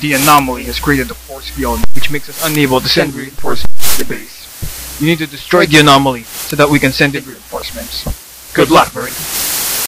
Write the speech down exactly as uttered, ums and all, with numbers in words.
The Anomaly has created a force field which makes us unable to send reinforcements to the base. You need to destroy the Anomaly so that we can send in reinforcements. Good luck, Marine.